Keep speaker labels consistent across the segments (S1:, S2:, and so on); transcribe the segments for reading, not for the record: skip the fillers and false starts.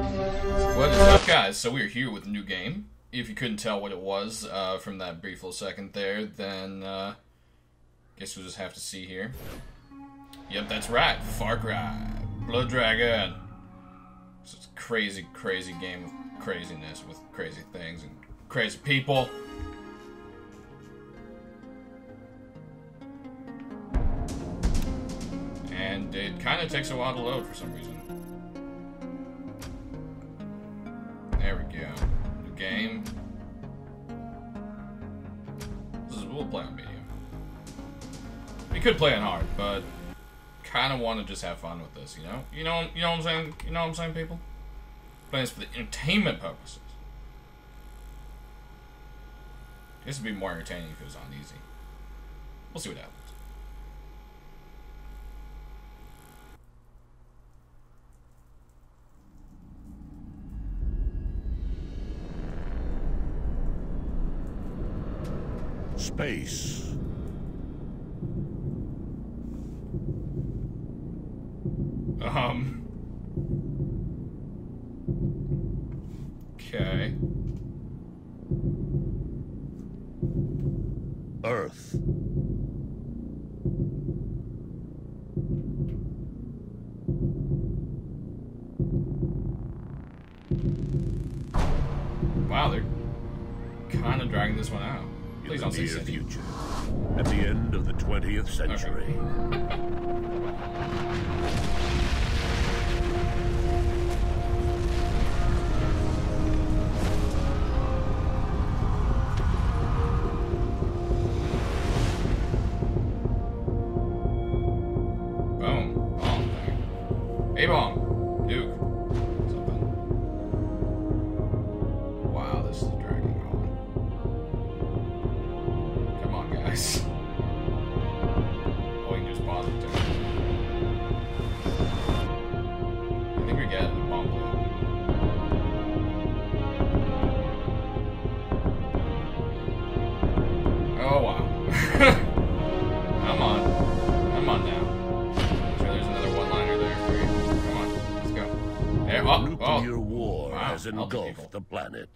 S1: What is up, guys? So we're here with a new game. If you couldn't tell what it was from that brief little second there, then guess we'll just have to see here. Yep, that's right. Far Cry. Blood Dragon. So it's a crazy, crazy game of craziness with crazy things and crazy people. And it kind of takes a while to load for some reason. There we go. New game. We'll play on medium. We could play on hard, but kind of want to just have fun with this, you know? You know what I'm saying? You know what I'm saying, people? Playing this for the entertainment purposes. This would be more entertaining if it was on easy. We'll see what happens.
S2: Space.
S1: Okay.
S2: Earth.
S1: Wow, they're kind of dragging this one out. Please don't say
S2: near future, at the end of the 20th century.
S1: Boom. Bomb thing. A-bomb. Duke. Something. Wow, this is dragging on. Come on, guys. Oh, we can just pause it too. I think we're getting the bomb blue. Oh, wow. Come on. Come on now. I'm sure there's another one-liner there for you. Come on. Let's go. There.
S2: Nuclear war
S1: Wow,
S2: has engulfed the planet.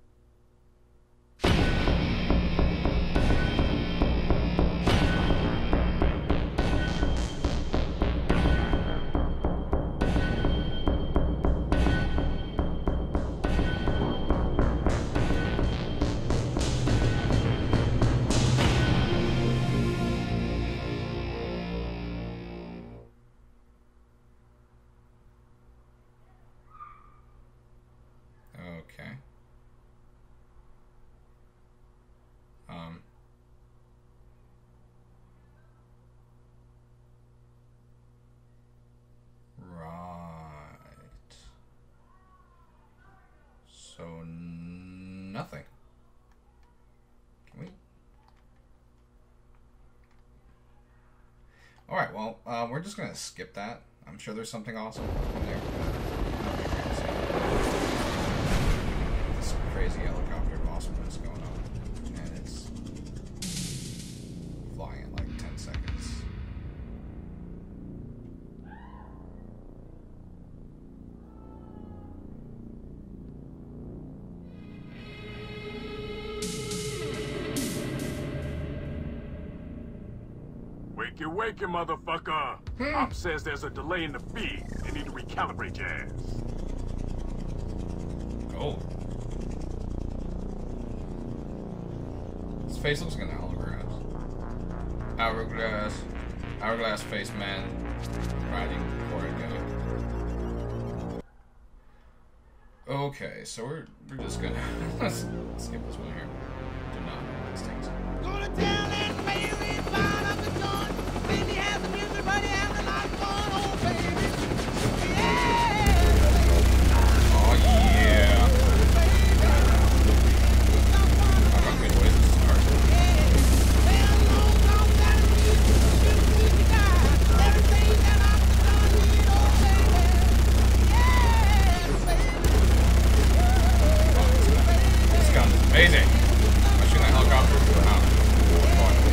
S1: Okay. Right. So nothing. Can we? All right. Well, we're just gonna skip that. I'm sure there's something awesome in there. This crazy helicopter awesomeness going on, and it's flying in like 10 seconds.
S3: Wakey, wakey, motherfucker! Op says there's a delay in the feed. They need to recalibrate your ass.
S1: Oh. His face looks like an hourglass. Hourglass. Hourglass face man riding Corrigan. Okay, so we're just gonna let's skip this one here. Do not know what this thing's.
S4: Gonna tell that baby fine up the joint. Baby has the music, but he has a lot going on, baby. Yeah.
S1: Oh yeah. I got good ways to start. This gun is amazing. Am I shooting that helicopter? Wow.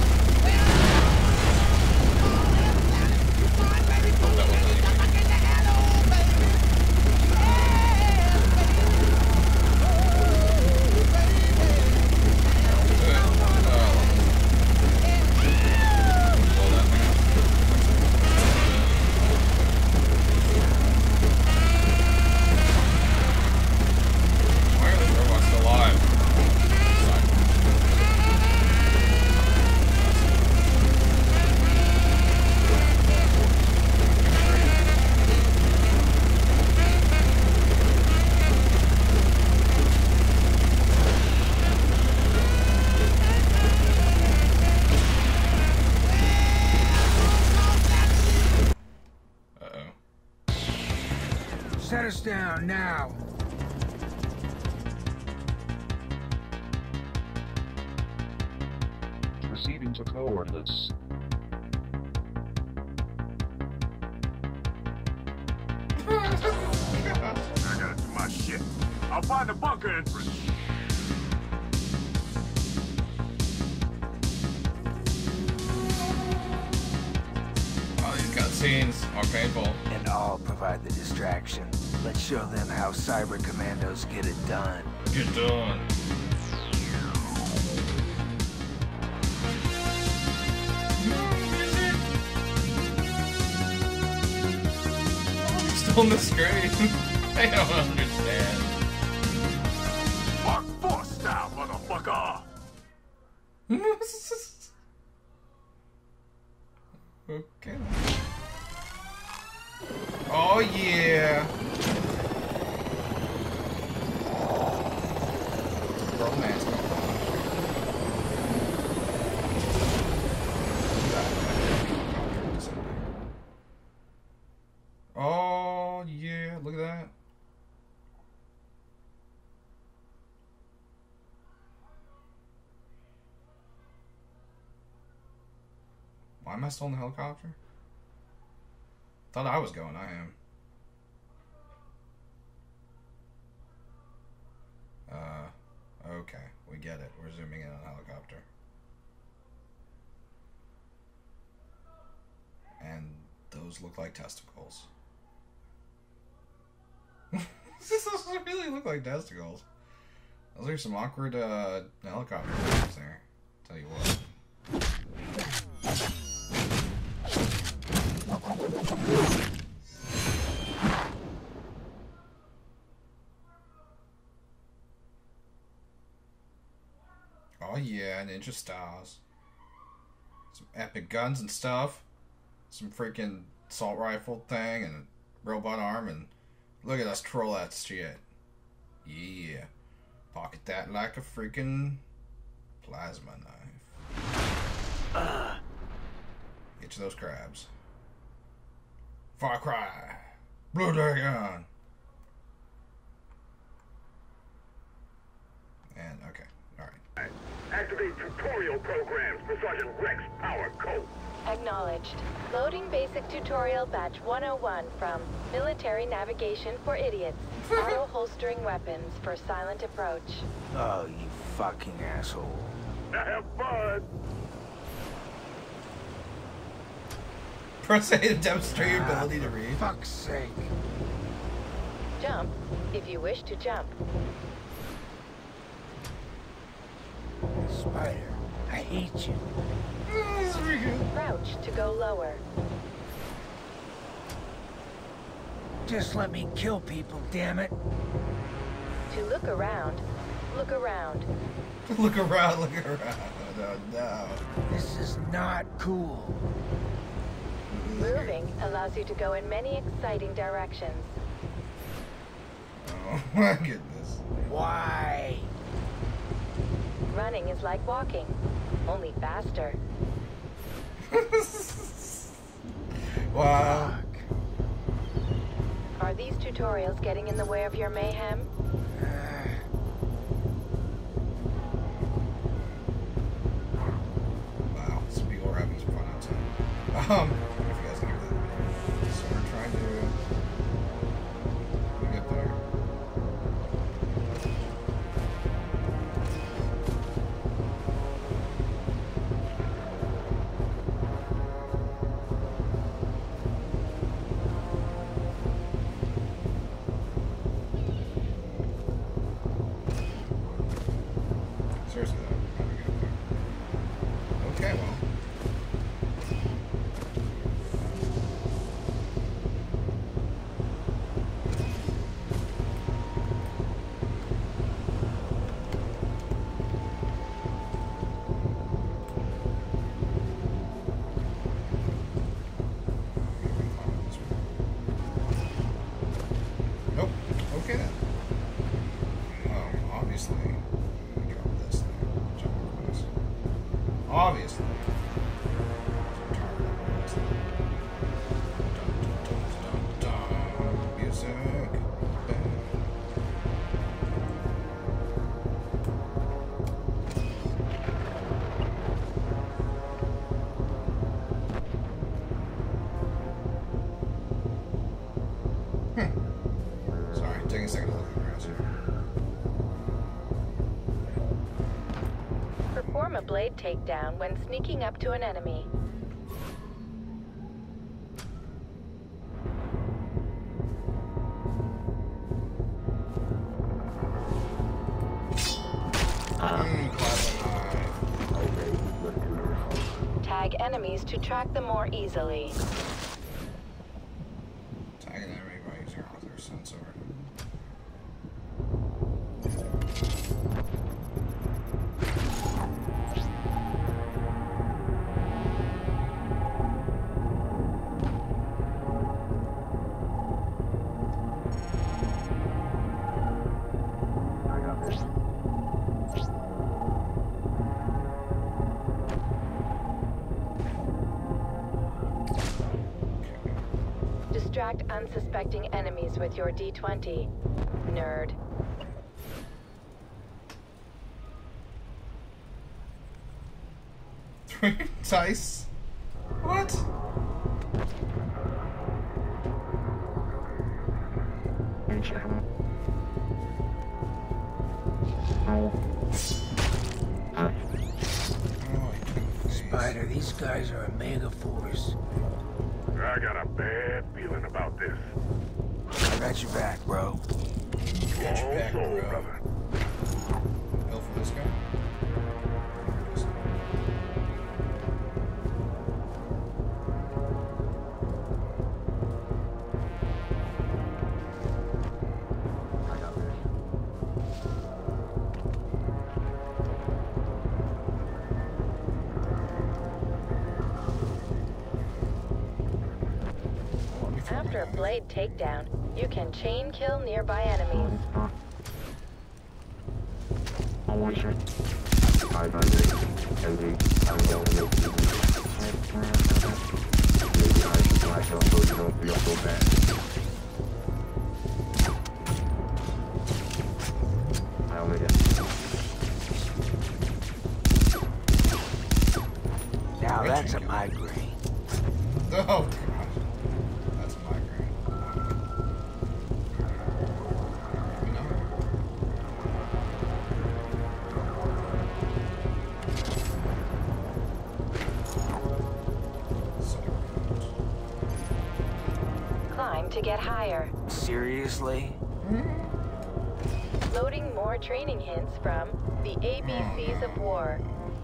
S5: down now.
S6: Proceeding to coordinates.
S3: I gotta do my shit. I'll find the bunker entrance.
S1: Oh, these cutscenes are painful.
S5: And I'll provide the distraction. Let's show them how cyber commandos get it done.
S1: Get done. Still on the screen. I don't understand.
S3: Mark 4 style, motherfucker.
S1: Okay. Oh yeah. Romance going on. Oh yeah, look at that. Why am I still in the helicopter? Thought I was going, I am. Okay, we get it. We're zooming in on a helicopter. And those look like testicles. This doesn't really look like testicles. Those are some awkward helicopter things there. Tell you what. Oh yeah, Ninja Stars. Some epic guns and stuff. Some freaking assault rifle thing and a robot arm, and look at us troll that shit. Yeah. Pocket that like a freaking plasma knife. Get you those crabs. Far Cry. Blue Dragon. And okay. Alright.
S3: Activate tutorial programs for Sergeant Rex Power Code.
S7: Acknowledged. Loading basic tutorial batch 101 from Military Navigation for Idiots. Auto-holstering weapons for silent approach.
S5: Oh, you fucking asshole.
S3: Have fun.
S1: Press A to demonstrate your ability to read.
S5: Fuck's sake.
S7: Jump if you wish to jump.
S5: Spider, I hate you.
S7: Crouch to go lower.
S5: Just let me kill people, damn it.
S7: To look around, look around.
S1: Look around, look around. Oh no.
S5: This is not cool.
S7: Moving allows you to go in many exciting directions.
S1: Oh my goodness.
S5: Why?
S7: Running is like walking, only faster.
S1: Wow.
S7: Are these tutorials getting in the way of your mayhem?
S1: Wow, some people are having some fun outside. If you guys can hear that. So we're trying to get there. Seriously though, how do we get there? Okay, well.
S7: Perform a blade takedown when sneaking up to an enemy. Tag enemies to track them more easily.
S1: Tag an enemy by using author sensor.
S7: Distract unsuspecting enemies with your D20. Nerd.
S1: Dice? What?
S5: Spider, these guys are a mega force.
S3: I got a bad feeling about this.
S5: I got your back, bro.
S1: Got your back,
S3: Also,
S1: bro.
S3: brother.
S1: Go for this guy.
S7: After a blade takedown, you can chain kill nearby enemies.
S5: Now that's a migraine.
S1: Oh, God. That's migraine. Maybe not.
S7: Climb to get higher.
S5: Seriously?
S7: Loading more training hints from the ABCs of War.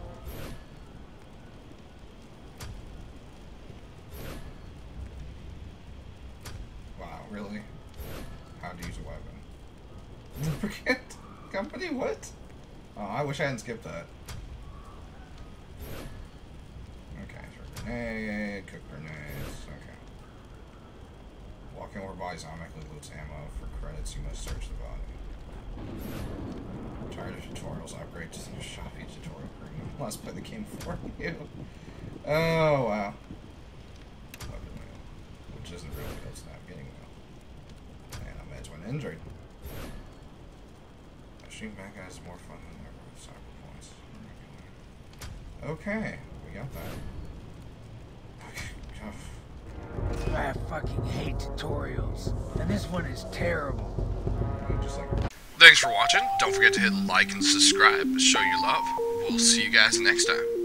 S1: Wow, really? How to use a weapon. Lubricant company? What? Oh, I wish I hadn't skipped that. Okay, throw grenade, cook grenades, okay. Walking over bodies automatically loots ammo. For credits, you must search the body. Tired of tutorials, upgrade to the Shopee tutorial premium. Let's play the game for you. Oh, wow. Weapon wheel. Which isn't real wheel, it's navigating wheel. And I'm edge when injured. Shooting bad guys is more fun than ever with cyber points. Okay, we got that. Okay.
S5: I fucking hate tutorials. And this one is terrible.
S1: Just like...
S8: Thanks for watching. Don't forget to hit like and subscribe to show your love. We'll see you guys next time.